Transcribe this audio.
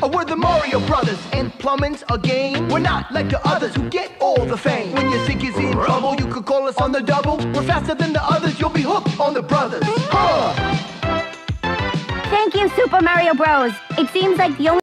We're the Mario Brothers, and plumbing's a game. We're not like the others who get all the fame. When your sink is in trouble, you could call us on the double. We're faster than the others, you'll be hooked on the brothers. Thank you, Super Mario Bros. It seems like the only